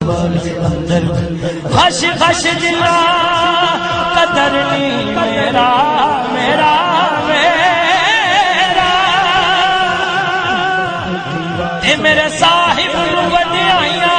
اندر خش خش جلا قدر نہیں میرا میرا میرا اے میرے صاحب وڈیائیاں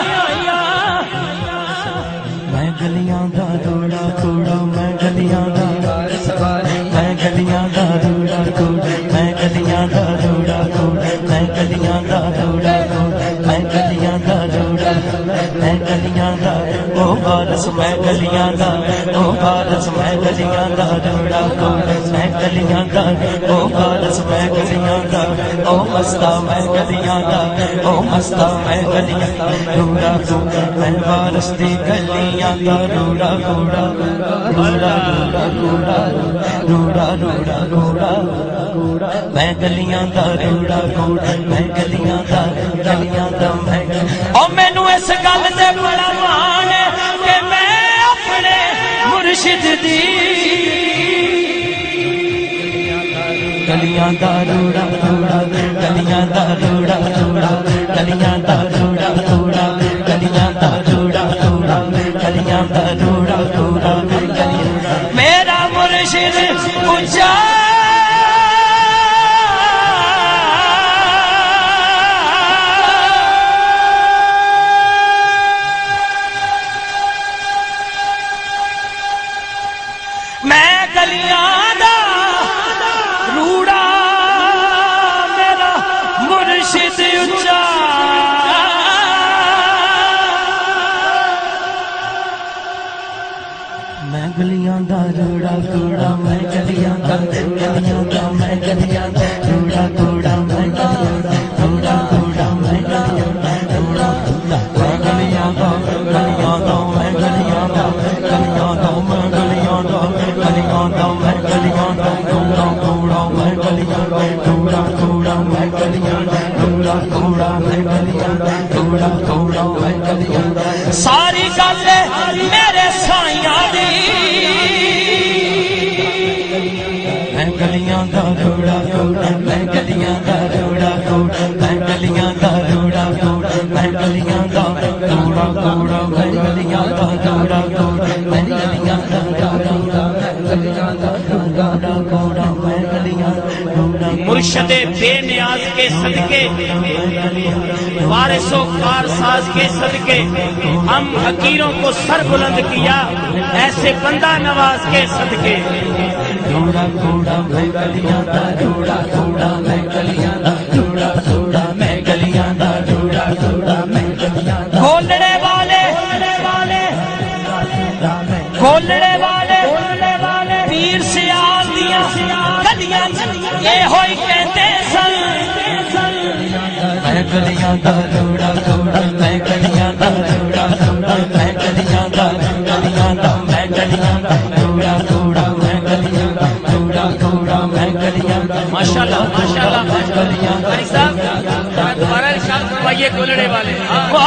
میں گلیاں دا روڑا کوڑا میں گلیاں دا میں گلیاں دا روڑا کوڑا میں گلیاں دا روڑا کوڑا میں گلیاں دا روڑا کوڑا میں گلیاں دا روڑا میں گلیاں دا او بارس میں گلیاں دا او بارس میں گلیاں دا روڑا کوڑا میں گلیاں دا او بارس میں گلیاں دا او مستا میں گلیاں دا او مستا میں گلیاں دا روڑا کوڑا میں بارس دی گلیاں دا روڑا کوڑا روڑا روڑا کوڑا روڑا روڑا کوڑا میں گلیاں دا روڑا کوڑا میں گلیاں دا میں او مینوں اس گل تے بڑا مان ہے کہ میں اپنے مرشد دی گلیاں دا روڑا کوڑا گلیاں دا روڑا کوڑا گلیاں دا روڑا کوڑا گلیاں دا روڑا کوڑا گلیاں دا روڑا کوڑا میرا مرشد اونچا میں گلیاں دا روڑا میرا مرشد اونچا میں گلیاں دا روڑا کوڑا میں گلیاں دا میں گلیاں دا روڑا کوڑا میں روڑا کوڑا میں روڑا میں گلیاں دا میں گلیاں دا گلیاں دا میں گلیاں دا گلیاں دا میں گلیاں دا روڑا کوڑا میں گلیاں دا روڑا کوڑا میں گلیاں دا روڑا کوڑا میں گلیاں دا روڑا کوڑا میں گلیاں دا ساری گل میرے سائیاں دی میں گلیاں دا روڑا کوڑا میں گلیاں دا روڑا کوڑا میں گلیاں دا روڑا کوڑا میں گلیاں دا روڑا کوڑا میں گلیاں دا روڑا کوڑا میں گلیاں دا روڑا کوڑا میں گلیاں مرشد بے نیاز کے صدقے وارث و کارساز کے صدقے ہم حقیروں کو سر بلند کیا ایسے بندہ نواز کے صدقے روڑا کوڑا میں گلیاں دا روڑا کوڑا میں گلیاں دا روڑا کوڑا میں گلیاں دا روڑا کوڑا میں گلیاں دا کھولنے والے کھولنے والے پیر سیال دیاں گلیاں یہ ہوئی کہتے سن میں گلیاں دا روڑا کوڑا میں گلیاں دا روڑا کوڑا میں گلیاں دا گلیاں دا میں گلیاں دا روڑا کوڑا میں گلیاں دا روڑا کوڑا میں گلیاں دا ماشاءاللہ ماشاءاللہ بھائی صاحب دوبارہ ارشاد فرمائیے کھولنے والے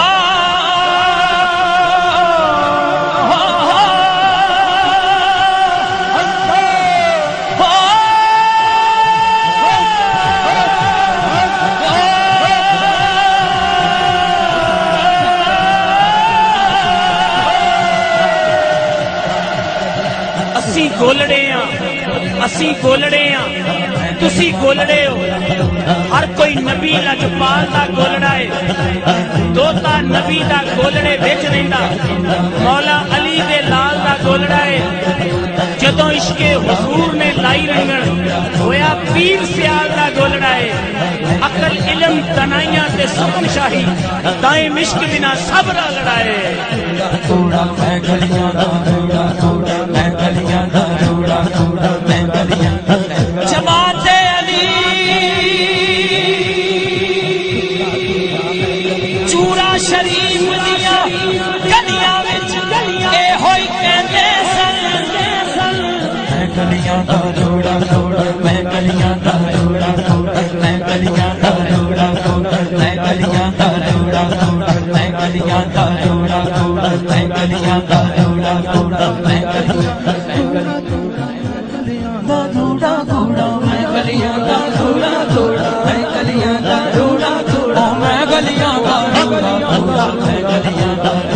اسی گولڑے ہاں تسی گولڑے ہو ہر کوئی نبی لجپال دا گولڑا ہے دوتا نبی دا گولڑے وچ رہندا مولا علی دے لال دا گولڑا ہے جدوں عشق حضور نے لائی رنگن ہویا پیر سیال دا گولڑا ہے عقل علم تنائیاں تے سخن شاہی دائیں مشک بنا صبر لڑائے کوڑا میں گلیاں دا روڑا کوڑا میں گلیاں دا روڑا کوڑا میں گلیاں جماعت علی چورا شریف دیاں گلیاں وچ اے ہوئی کہندے سن میں گلیاں دا روڑا کوڑا میں گلیاں دا روڑا کوڑا میں گلیاں دا روڑا کوڑا میں گلیاں دا روڑا کوڑا میں گلیاں دا روڑا کوڑا میں گلیاں دا روڑا کوڑا میں گلیاں دا روڑا کوڑا میں گلیاں دا روڑا کوڑا میں گلیاں دا روڑا کوڑا میں گلیاں دا روڑا کوڑا میں گلیاں دا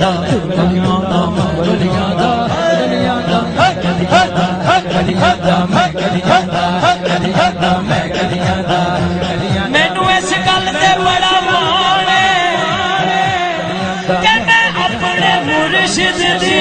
गलियां दा मैं गलियां दा गलियां दा गलियां दा मैं गलियां दा गलियां दा मैं गलियां दा मैनू इस गल ते बड़ा माण है कि मैं अपने मुर्शिद दी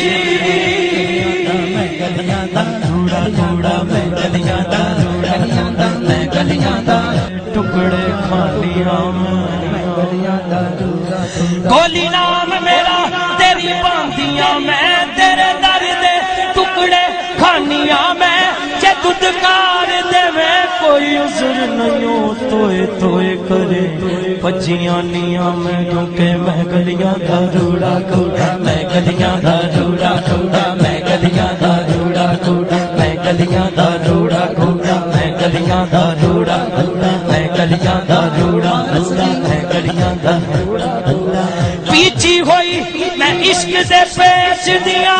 धूड़ा धूड़ा मैं गलियां दा गलियां दा मैं गलियां दा टुकड़े खालियां मैं गलियां दा गोली नाम मेरा तेरी बांधियां मैं तेरे दर दे टुकड़े खानियां मैं जे दुदकार देवे कोई उज़र नहीं तोए तोए करे भजियां नियां मैं क्योंकि मैं गलियां दा रूड़ा कूड़ा मैं गलियां दा रूड़ा कूड़ा मैं गलियां दा रूड़ा कूड़ा मैं गलियां दा रूड़ा कूड़ा मैं गलियां दा रूड़ा कूड़ा मैं गलियां दा रूड़ा कूड़ा मैं गलियां दा रूड़ा कूड़ा पीछी होई मैं इश्क दे पेश दिया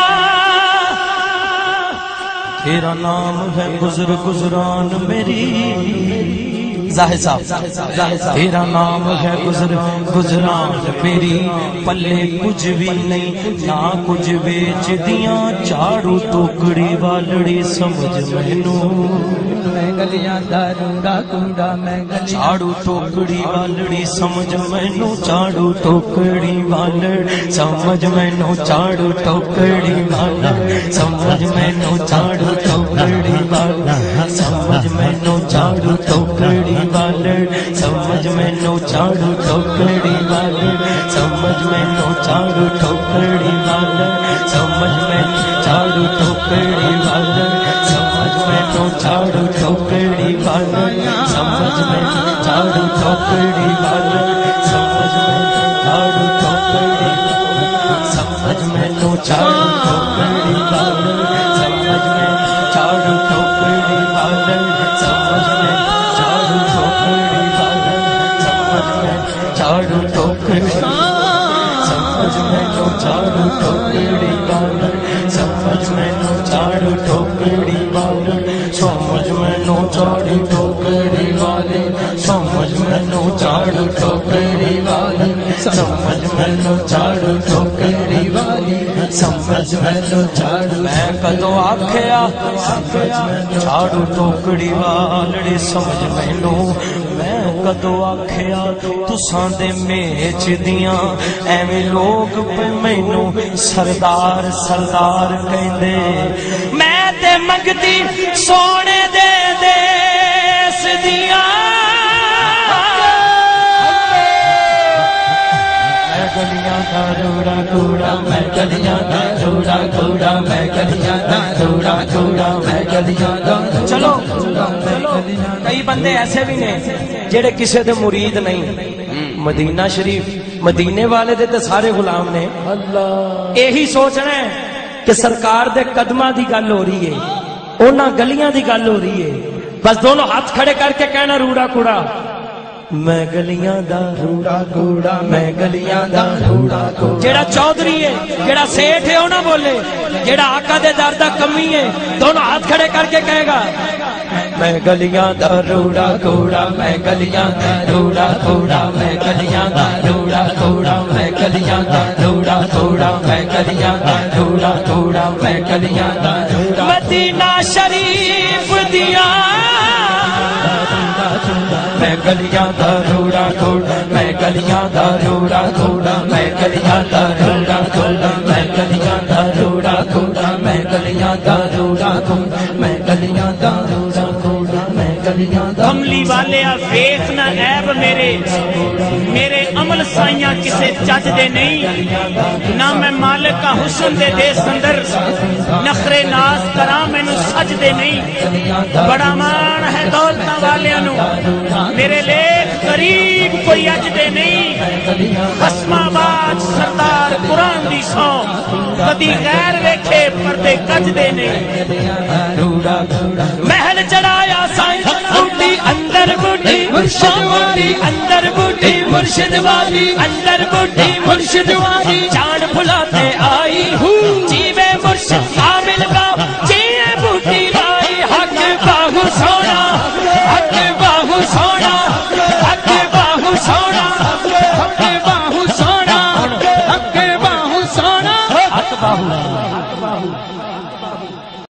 तेरा नाम है गुजर गुजरान मेरी जाहिद साहब तेरा नाम है गुजर गुजरान मेरी पल्ले कुछ भी नहीं ना कुछ बेच दिया चारू टोकरी वालड़ी समझ मैनू मैं गलियां दा रूड़ा कूड़ा मैं चारू टोकरी वालड़ी समझ मैनू चारू टोकरी वालड़ समझ मैनू चारू टोकरी वालड़ समझ मैनू चारू टोकरी वालड़ समझ मैनू चारू टोकरी वालड़ समझ मैनू चारू टोकरी वालड़ समझ मैनू चारू टोकरी वालड़ समझ मैनू चारू टोकरी वालड़ समझ मैनू चारू टोकरी वालड़ समझ मैनू चारू टोकरी वालड़ समझ मैनू चारू टोकरी समझ मैनू चारू टोकरी वालड़ समझ मैनू चारू टोकरी वालड़ समझ मैनू चारू टोकरी वालड़ समझ मैनू चारू टोकरी समझ मैनू चारू टोकरी वालड़ समझ मैनू चारू टोकरी वालड़ समझ मैनू चारू टोकरी वालड़ समझ मैनू चारू टोकरी वालड़ समझ मैनू चारू टोकरी वालड़ समझ मैनू चारू मैं कदों आखिया चारू टोकरी वालड़े समझ मैनू मैं कदों आखिया तुसां दे मेच दियां एवें लोग मैनू सरदार सरदार कहंदे मैं ते मंगदी सोने दे देस दिया गलियां दा रूड़ा कूड़ा मैं गलियां दा रूड़ा कूड़ा मैं गलियां दा रूड़ा कूड़ा मैं गलियां दा चलो कई बंदे ऐसे भी ने जेड़े किसी दे मुरीद नहीं मदीना शरीफ मदीने वाले दे ते सारे गुलाम ने अल्लाह यही सोचना है कि सरकार दे कदमां दी गल हो रही है उन्हां गलियां दी गल हो रही है बस दोनों हाथ खड़े करके कहना रूड़ा कूड़ा मैं गलियां दा रूड़ा कूड़ा मैं गलियां दा रूड़ा कूड़ा जेड़ा चौधरी है जेड़ा सेठ है वो ना बोले जेड़ा आका दे दर दा कमी है दोनों हाथ खड़े करके कहेगा मैं गलियां दा रूड़ा कूड़ा मैं गलियां दा रूड़ा कूड़ा मैं गलियां दा रूड़ा कूड़ा मैं गलियां दा रूड़ा कूड़ा मैं गलियां दा रूड़ा कूड़ा मैं गलियां दा रूड़ा मदीना शरीफ दिया मैं गलियां दा रूड़ा कूड़ा मैं गलियां दा रूड़ा कूड़ा मैं गलियां दा रूड़ा कूड़ा मैं गलियां दा रूड़ा कूड़ा मैं गलियां दा रूड़ा कूड़ा मैं गलियां दा रूड़ा कूड़ा मैं गलियां दा कमली वाले वेख ना ऐब मेरे अमल साइयां किसे जज दे नहीं ना मैं मालिक का हुस्न दे देस अंदर नखरे नाज करा मैनू सज दे नहीं बड़ा मान है दौलतां वालियां नू मेरे लेख करीब कोई अज दे नहीं हसमाबाद सरदार कुरान दी सौ कदी गैर वेखे पर्दे कज दे नहीं महल चढ़ाया साईं बूटी अंदर बूटी मुर्शिद वाली अंदर बूटी मुर्शिद वाली अंदर बूटी मुर्शिद वाली जान भुलाते आई हूँ जीवे मुर्शिद कामिल का जिए बूटी लाई हक बाहु सोना हक बाहु सोना हक बाहु सोना हक बाहु सोना हक बाहु باہو